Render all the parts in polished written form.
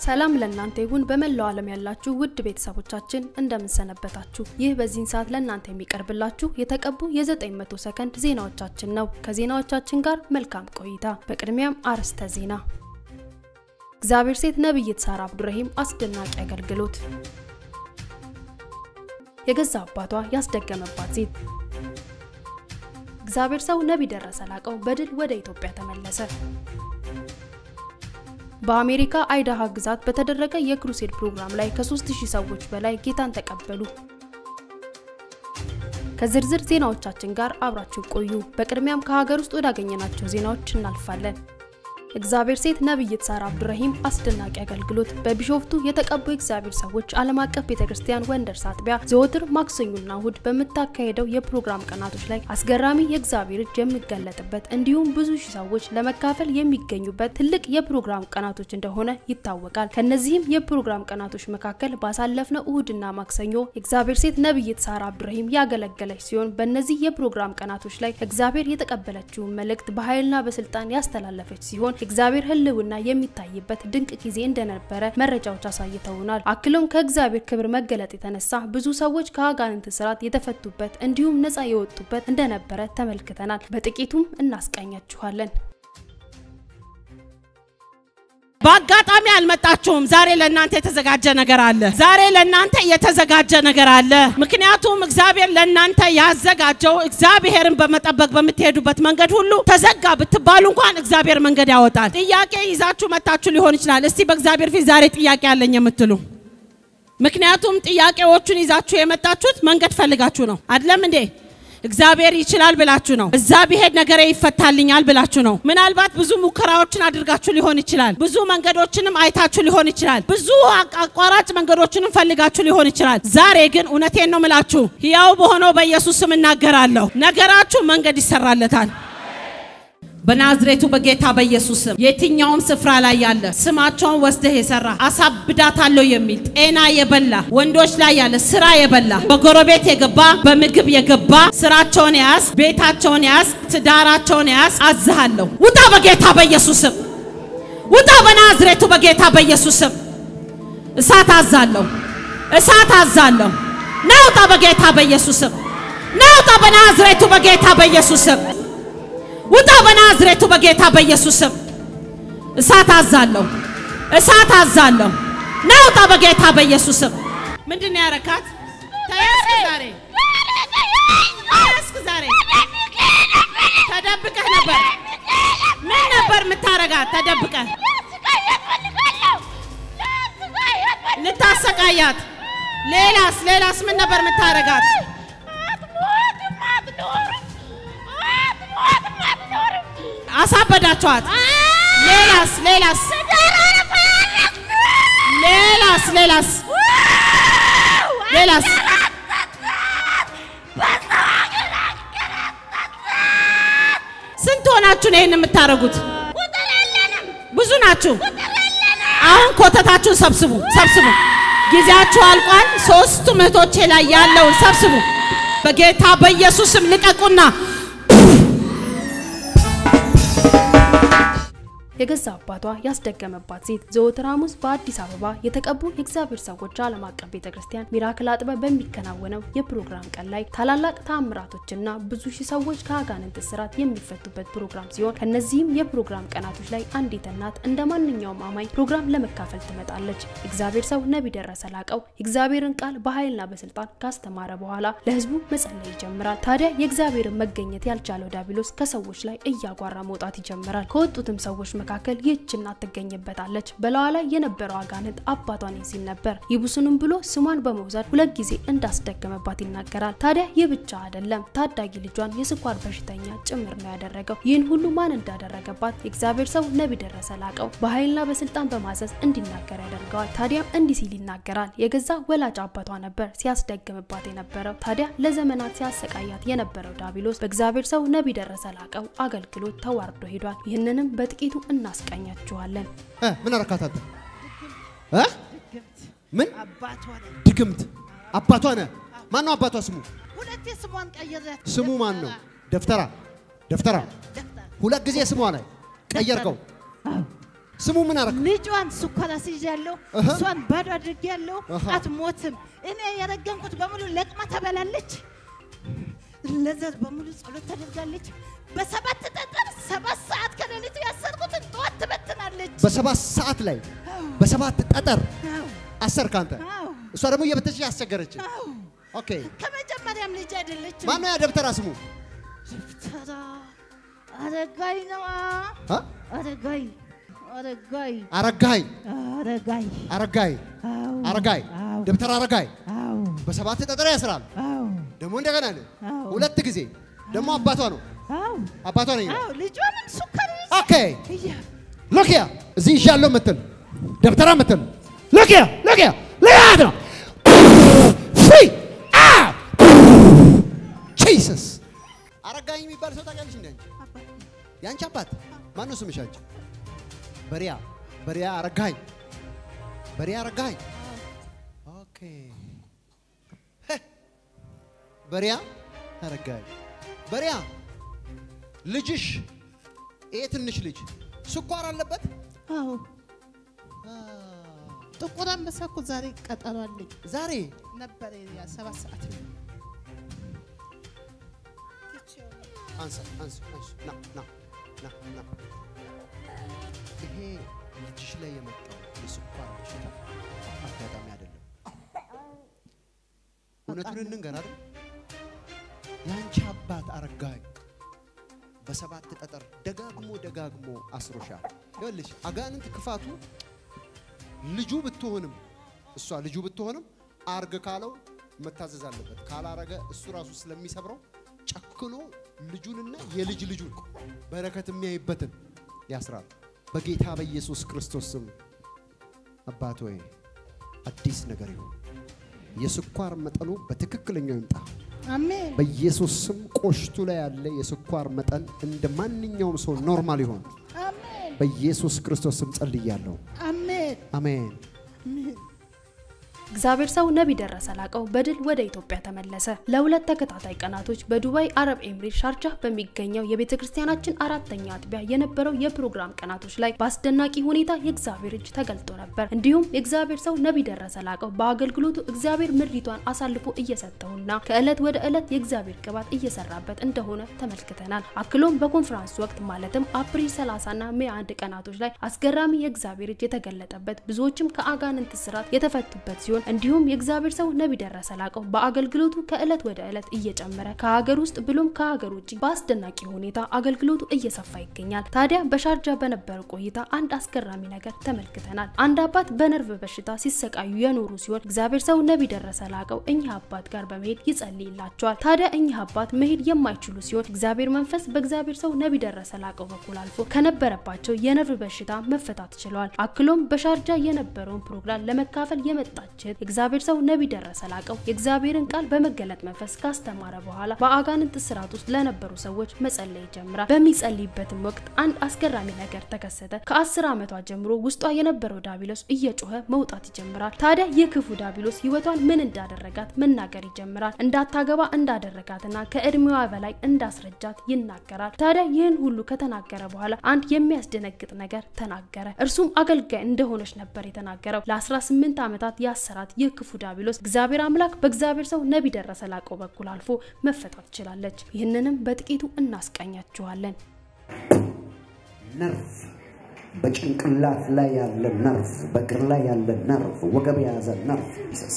ሰላም ለእናንተ ይሁን በመላው ዓለም ያላችሁ ውድ ቤተሰቦቻችን እንደምን ሰነበታችሁ ይህ በዚህን ሰዓት ለእናንተ የሚቀርብላችሁ የተቀቡ የ900 ሰከንድ ዜናዎቻችን ነው ከዜናዎቻችን ጋር መልካም ቆይታ በቅድሚያም አርስተ ዜና እግዚአብሔር ሴት ነብይት ሳራ አብዱራሂም አስደናቂ አገልግሎት የገዛ አባቷ ያስደገመባት ሴት እግዚአብሔር ሰው ነብይ ደረሰ ላቀው በድል ወደ ኢትዮጵያ ተመለሰ በአሜሪካ አይዳሃ ግዛት በተደረገ የክሩሴድ ፕሮግራም ላይ ከ3000 ሰዎች በላይ ጌታን ተቀበሉ ከዝርዝር ዜናዎቻችን ጋር አብራችሁ ቆዩ በቅድሚያም ከሀገር ውስጥ ወዳገኘናቸው ዜናዎች እናልፋለን እግዚአብሔር ሴት ነብይት ሳራ አብዱራሂም አስደናቂ አገልግሎት በቢሾፍቱ የተቀቡ እግዚአብሔር ሰዎች ዓለም አቀፍ ቤተክርስቲያን ወንደርስ አጥቢያ ዘወትር ማክሰኞና እሁድ በመታካሄደው የፕሮግራም ቀናቶች ላይ አስገራሚ የእግዚአብሔር እጅ የሚገለጥበት እንዲሁም ብዙ ሺህ ሰዎች ለመካፈል የሚገኙበት ትልቅ የፕሮግራም ቀናቶች እንደሆነ ይታወቃል ከነዚህም የፕሮግራም ቀናቶች መካከል ባሳለፍነው እሁድና ማክሰኞ እግዚአብሔር ሴት ነብይት ሳራ አብዱራሂም ያገለገለች ሲሆን በእነዚህ የፕሮግራም ቀናቶች ላይ እግዚአብሔር የተቀበለችው መልእክት በኃይልና በስልጣን ያስተላለፈች ሲሆን እግዚአብሔር ህልውና የሚታይበት ድንቅ ጊዜ እንደነበረ መረጃዎች አሳይተውናል አክሎም ከእግዚአብሔር ክብር መገለጥ የተነሳ ብዙ ሰዎች ከአጋንንት ስራት የተፈቱበት እንዲሁም ነፃ የወጡበት እንደነበረ ተመልክተናል በጥቂቱም እናስቃኛችኋለን ባጋጣሚ አልመጣችሁም ዛሬ ለእናንተ የተዘጋጀ ነገር አለ ዛሬ ለእናንተ የተዘጋጀ ነገር አለ ምክንያቱም እግዚአብሔር ለእናንተ ያዘጋጀው እግዚአብሔርን በመጠበቅ በመትሄዱበት መንገድ ሁሉ ተዘጋ ብትባሉ እንኳን እግዚአብሔር መንገድ ያወጣል ጥያቄ ይዛችሁ መጣችሁ ሊሆን ይችላል እስቲ በእግዚአብሔር ፊት ዛሬ ጥያቄ ያለኝ የምትሉ ምክንያቱም ጥያቄዎቹን ይዛችሁ የመጣችሁት መንገድ ፈልጋችሁ ነው አይደለም እንዴ እግዚአብሔር ይችላል ብላችሁ ነው እዛ ቢሄድ ነገር ይፈታልኛል ብላችሁ ነው ምናልባት ብዙ ሙከራዎችን አድርጋችሁ ሊሆን ይችላል ብዙ መንገዶችንም አይታችሁ ሊሆን ይችላል ብዙ አቋራጭ መንገዶችንም ፈልጋችሁ ሊሆን ይችላል ዛሬ ግን እውነቴን ነው ምላችሁ ሕያው በሆነው በኢየሱስ ስም እናገራለሁ ነገራችሁ መንገድ ይሰራለታል በናዝሬቱ በጌታ በኢየሱስ ስም የትኛውም ስፍራ ላይ ያለ ስማቸውን ወስደህ የሰራ አሳብዳታለሁ የሚል ጤና የበላ ወንዶች ላይ ያለ ስራ የበላ በጎረቤት የገባ በምግብ የገባ ስራቸውን ያስ ቤታቸውን ያስ ትዳራቸውን ያስ አዝሃለሁ ውጣ በጌታ በኢየሱስ ስም ውጣ በናዝሬቱ በጌታ በኢየሱስ ስም እሳት አዛለሁ ናውጣ በጌታ በኢየሱስ ስም ናውጣ በናዝሬቱ በጌታ በኢየሱስ ስም ውጣ በናዝሬቱ በጌታ በኢየሱስ ስም እሳት አዛለሁ ናውጣ በጌታ በኢየሱስ ስም ምንድነው ያረካት ታያስክ ዛሬ ተደብቀህ ነበር ምን ነበር ምታረጋት ተደብቀህ ልታሰቃያት ሌላስ ምን ነበር ምታረጋት አሳበዳቸዋት ሌላስ ስንት ሆናችሁ ነው ይሄን የምታረጉት ብዙ ናችሁ አሁን ኮተታችሁን ሰብስቡ ጊዜያችሁ አልቋል ሶስቱ ምህቶቼ ላይ ያለው ሰብስቡ በጌታ በኢየሱስም ልቀቁና የገዛ አባቷ ያስደገመባት ሴት ዘወትር ሐሙስ በአዲስ አበባ የተቀቡ የእግዚአብሔር ሰዎች ዓለም አቀፍ ቤተክርስቲያን ሚራክል አጥቢያ በሚከናወነው የፕሮግራም ቀን ላይ ታላላቅ ተአምራቶችና ብዙ ሺህ ሰዎች ከአጋንንት ስራት የሚፈቱበት ፕሮግራም ሲሆን ከነዚህም የፕሮግራም ቀናቶች ላይ አንዲት እናት እንደማንኛውም አማኝ ፕሮግራም ለመካፈል ትመጣለች እግዚአብሔር ሰው ነብይ ደረሰ ላቀው እግዚአብሔርን ቃል በኃይልና በስልጣን ካስተማረ በኋላ ለህዝቡ መጸለይ ይጀምራል ታዲያ የእግዚአብሔርን መገኘት ያልቻለው ዳቢሎስ ከሰዎች ላይ እያጓራ መውጣት ይጀምራል ከወጡትም ሰዎች መካከል ይህችና ተገኘበታለች በላዋ ላይ የነበረው አጋንንት አባቷን ይሲል ነበር ይቡስንም ብሎ ስሟን በመውዛት ሁለት ጊዜ እንዳስደገመባት ይናገራል ታዲያ የብቻ አይደለም ታዳጊ ልጇን የስኳር በሽተኛ ጭምር ነው ያደረገው ይህን ሁሉ ማን እንዳደረገባት እግዚአብሔር ሰው ነብይ ደረሰ ላቀው በኃይልና በስልጣን በማዘዝ እንዲናገር ያደርገዋል ታዲያ እንዲህ ሲል ይናገራል የገዛ ወላጅ አባቷ ነበር ሲያስደገምባት የነበረው ታዲያ ለዘመናት ሲያሰቃያት የነበረው ዳቢሎስ በእግዚአብሔር ሰው ነብይ ደረሰ ላቀው አገልግሎት ተዋርዶ ሄዷል ይህንንም በጥቂቱ እናስቃኛችኋለን ምን አረካታተ ምን ድግምት አባቷ ነህ ማን ነው አባቷ ስሙ ሁለቴ ስሟን ቀየረ ስሙ ማን ነው ደፍተራ ሁለት ጊዜ ስሟ ላይ ቀየርከው ስሙ ምን አረክ ልጇን ስኳር አስይዣለሁ እሷን ባዶ አድርጌያለሁ አትሞትም እኔ ያረገምኩት በሙሉ ለቅማ ተበላለች ለዘር በሙሉ ጸሎት ታደርጋለች በሰባት ጠጠር 7 ሰዓት ከሌሊቱ ያሰርኩትን ጧት ትበትናለች በ7 ሰዓት ላይ በ7 ጠጠር አሰርክ አንተ እሷ ደግሞ የበተሽ ያስቸገረች ኦኬ ከመጀመሪያም ልጅ አይደለች ማን ነው ያ ደብተራ ስሙ ደብተራ አረጋይ ነው አረጋይ ደብተራ አረጋይ በ7 ጠጠር ያስራል ደግሞ እንደገና ነው 2 ጊዜ ደግሞ አባቷ ነው አባቷ ነው ልጇንም ሱከር ኦኬ ሎኪያ እዚህ ይሻለው መተል ደብተራ መተል ሎኪያ ለያት ነው ፍሪ ጂሰስ አረጋይ የሚባል ሰው ታውቂያለሽ እንዴ ያንቺ አባት ማን ነው ስምሽ አንቺ በሪያ አረጋይ ኦኬ በሪያ ልጅሽ ትንሽ ልጅ ስኳር አለበት አዎ ጥቁር አንበሳ እኮ ዛሬ ቀጠሮ አለኝ ዛሬ ነበር ያ 7 ሰዓት ነው አንሳ ና ይሄ ልጅሽ ላይ የመጣው የስኳር በሽታ አጋጣሚ አይደለም እውነቱን እንንገር አይደል ያንቺ አባት አረጋይ በ7 ጠጠር ደጋግሞ አስሮሻል ይኸውልሽ አጋንንት ክፋቱ ልጁ ብትሆንም አርገ ካለው መታዘዝ አለበት ካላረገ እሱ ራሱ ስለሚሰብረው ጨክኖ ልጁንና የልጁን በረከት የሚያይበትን ያስራል በጌታ በኢየሱስ ክርስቶስ ስም አባት ሆይ አዲስ ነገር ይሁን የስኳር መጠኑ በትክክለኛው ይምጣ አሜን በኢየሱስ ስም ቆሽቱ ላይ ያለ የስኳር መጠን እንደማንኛውም ሰው ኖርማል ይሁን አሜን በኢየሱስ ክርስቶስ ስም ጸልያለሁ አሜን እግዚአብሔር ሰው ነብይ ደረሰ ላቀው በድል ወደ ኢትዮጵያ ተመለሰ። ለሁለት ተከታታይ ቀናቶች በዱባይ አረብ ኤምሬት ሻርጃ በሚገኘው የቤተክርስቲያናችን አራተኛ አጥቢያ የነበረው የፕሮግራም ቀናቶች ላይ በአስደናቂ ሁኔታ የእግዚአብሔር እጅ ተገልጦ ነበር። እንዲሁም የእግዚአብሔር ሰው ነብይ ደረሰ ላቀው በአገልግሎቱ እግዚአብሔር ምድሪቷን አሳልፎ እየሰጠውና ከእለት ወደ እለት የእግዚአብሔር ቅባት እየሰራበት እንደሆነ ተመልክተናል። አክሎም በኮንፈረንስ ወቅት ማለትም አፕሪል 30 እና ሜይ 1 ቀናቶች ላይ አስገራሚ የእግዚአብሔር እጅ የተገለጠበት ብዙዎችም ከአጋንንት ስራት የተፈቱበት ሲሆን እንዲሁም የእግዚአብሔር ሰው ነብይ ደረሰ ላቀው በአገልግሎቱ ከእለት ወደ እለት እየጨመረ ከሀገር ውስጥ ብሎም ከሀገር ውጪ በአስደናቂ ሁኔታ አገልግሎቱ እየሰፋ ይገኛል። ታዲያ በሻርጃ በነበረው ቆይታ አንድ አስገራሚ ነገር ተመልክተናል። አንድ አባት በነርቭ በሽታ ሲሰቃዩ የኖሩ ሲሆን እግዚአብሔር ሰው ነብይ ደረሰ ላቀው እኚህ አባት ጋር በመሄድ ይጸልይላቸዋል። ታዲያ እኚህ አባት መሄድ የማይችሉ ሲሆን እግዚአብሔር መንፈስ በእግዚአብሔር ሰው ነብይ ደረሰ ላቀው በኩል አልፎ ከነበረባቸው የነርቭ በሽታ መፈታት ችለዋል። አክሎም በሻርጃ የነበረውን ፕሮግራም ለመካፈል የመጣች እግዚአብሔር ሰው ነብይ ደረሰ ላቀው የእግዚአብሔርን ቃል በመገለጥ መንፈስ ካስተማረ በኋላ በአጋንንት ስራት ውስጥ ለነበሩ ሰዎች መጸለይ ጀመረ። በሚጸልይበትም ወቅት አንድ አስገራሚ ነገር ተከሰተ። ከ10 ዓመቷ ጀምሮ ውስጧ የነበረው ዳቢሎስ እየጮኸ መውጣት ይጀምራል። ታዲያ የክፉ ዳቢሎስ ህይወቷን ምን እንዳደረጋት መናገር ይጀምራል። እንዳታገባ እንዳደረጋትና ከእድሜዋ በላይ እንዳስረጃት ይናገራል። ታዲያ ይህን ሁሉ ከተናገረ በኋላ አንድ የሚያስደነግጥ ነገር ተናገረ። እርሱም አገልጋይ እንደሆነች ነበር የተናገረው። ለ18 ዓመታት ያሰራት የክፉ ዳቢሎስ እግዚአብሔር አምላክ በእግዚአብሔር ሰው ነብይ ደረሰ ላቀው በኩል አልፎ መፈታት ይችላልች። ይህንንም በጥቂቱ እናስቀኛችኋለን። ነርቭ በጭንቅላት ላይ ያለ ነርቭ፣ በእግር ላይ ያለ ነርቭ፣ ወገብ ያዘ ነርቭ ኢየሱስ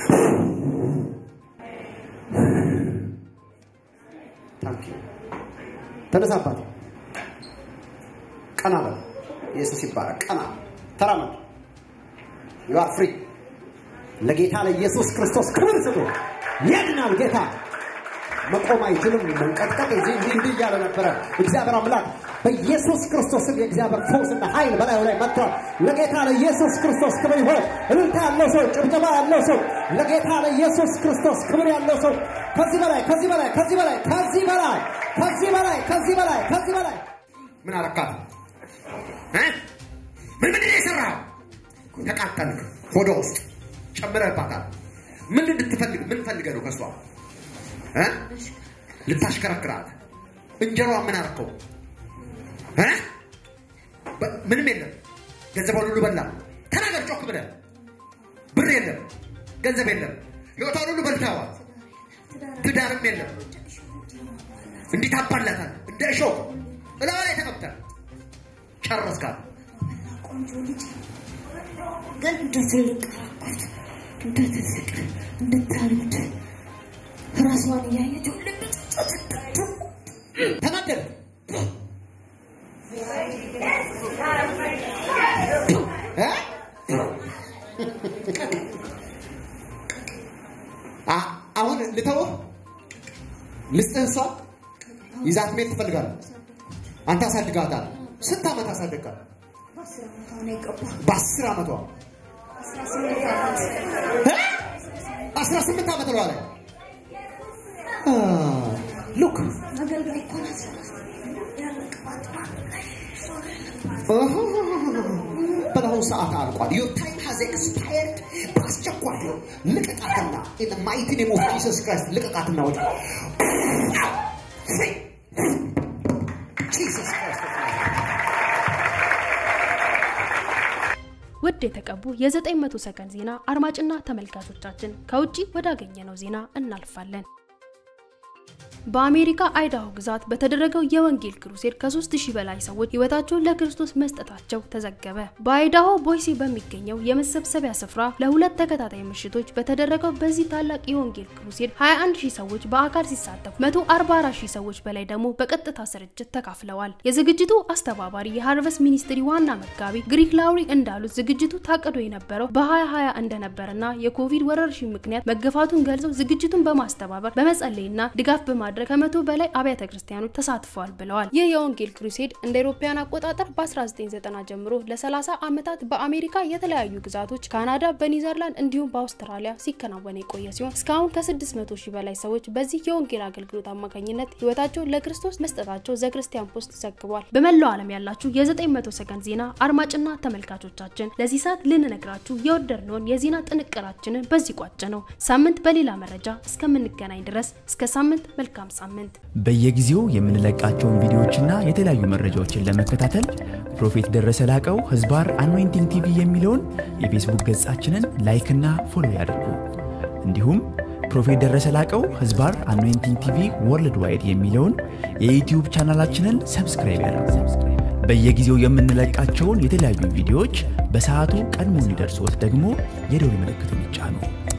ታንኪ ተነሳባት ቀና በል ኢየሱስ ይባረክ። ቀና ተራመድ you are free ለጌታ ለኢየሱስ ክርስቶስ ክብር ስጡ። ያድናል ጌታ መቆም አይችልም። መንቀጥቀጥ እንዲህ ያለ ነበር። እግዚአብሔር አምላክ በኢየሱስ ክርስቶስ የእግዚአብሔር ፈውስና ኃይል በላዩ ላይ መጥቷል። ለጌታ ለኢየሱስ ክርስቶስ ክብር ይሁን። እልልታ ያለው ሰው፣ ጭብጨባ ያለው ሰው፣ ለጌታ ለኢየሱስ ክርስቶስ ክብር ያለው ሰው ከዚህ በላይ ምን አረካት? ምን ይሰራው? ተቃጠልክ ሆዶ ውስጥ ጨምረህባታል። ምን እንድትፈልግ ምን ፈልገህ ነው ከሷ ልታሽከረክራት? እንጀራዋ ምን አረከው? ምንም የለም። ገንዘቡን ሁሉ በላ ተናገር ጮክ ብለህ ብር የለም ገንዘብ የለም ህይወቷን ሁሉ በልታዋል ትዳርም የለም እንዴት አባላታል እንደ እሾህ እላዋ ላይ ተቀምጠህ ጨረስካት ቆንጆ ልጅ ግን እንደትልቅ እንደታልድ ራስዋን ያየችው ተናገር አሁን ልተወው ልስጥህሳ ይዛት ሜት ትፈልጋለህ አንተ አሳድጋታል ስንት ዓመት አሳድጋታል በ10 ዓመቷ 18 ዓመት ነው አለ look በላው ሰዓት አልቋል your time has expired ባስቸኳይ ልቀቃትና in the mighty name of Jesus Christ ልቀቃትና ወጣ Jesus Christ ውድ የተቀቡ የ900 ሰከንድ ዜና አድማጭና ተመልካቾቻችን ከውጪ ወዳገኘነው ዜና እናልፋለን። በአሜሪካ አይዳሆ ግዛት በተደረገው የወንጌል ክሩሴድ ከ3000 በላይ ሰዎች ህይወታቸውን ለክርስቶስ መስጠታቸው ተዘገበ። በአይዳሆ ቦይሲ በሚገኘው የመሰብሰቢያ ስፍራ ለሁለት ተከታታይ ምሽቶች በተደረገው በዚህ ታላቅ የወንጌል ክሩሴድ 21000 ሰዎች በአካል ሲሳተፉ 144000 ሰዎች በላይ ደግሞ በቀጥታ ስርጭት ተካፍለዋል። የዝግጅቱ አስተባባሪ የሃርቨስት ሚኒስትሪ ዋና መጋቢ ግሪክ ላውሪ እንዳሉት ዝግጅቱ ታቅዶ የነበረው በ2020 እንደነበርና የኮቪድ ወረርሽኝ ምክንያት መገፋቱን ገልጸው ዝግጅቱን በማስተባበር በመጸለይና ድጋፍ በማድረግ ከመቶ በላይ አብያተ ክርስቲያኖች ተሳትፈዋል ብለዋል። ይህ የወንጌል ክሩሴድ እንደ አውሮፓውያን አቆጣጠር በ1990 ጀምሮ ለ30 ዓመታት በአሜሪካ የተለያዩ ግዛቶች ካናዳ፣ በኒዘርላንድ እንዲሁም በአውስትራሊያ ሲከናወን የቆየ ሲሆን እስካሁን ከ600000 በላይ ሰዎች በዚህ የወንጌል አገልግሎት አማካኝነት ህይወታቸውን ለክርስቶስ መስጠታቸው ዘክርስቲያን ፖስት ዘግቧል። በመላው ዓለም ያላችሁ የ900 ሰከንድ ዜና አድማጭና ተመልካቾቻችን ለዚህ ሰዓት ልንነግራችሁ የወደድነውን የዜና ጥንቅራችንን በዚህ ቋጭ ነው። ሳምንት በሌላ መረጃ እስከምንገናኝ ድረስ እስከ ሳምንት መልካም ሳምንት። በየጊዜው የምንለቃቸውን ቪዲዮዎችና የተለያዩ መረጃዎችን ለመከታተል ፕሮፌት ደረሰ ላቀው ህዝባር አኖይንቲንግ ቲቪ የሚለውን የፌስቡክ ገጻችንን ላይክ እና ፎሎ ያድርጉ። እንዲሁም ፕሮፌት ደረሰ ላቀው ህዝባር አኖይንቲንግ ቲቪ ወርልድ ዋይድ የሚለውን የዩቲዩብ ቻናላችንን ሰብስክራይብ ያድርጉ። በየጊዜው የምንለቃቸውን የተለያዩ ቪዲዮዎች በሰዓቱ ቀድሞ እንዲደርሶት ደግሞ የደወል ምልክቱን ይጫኑ።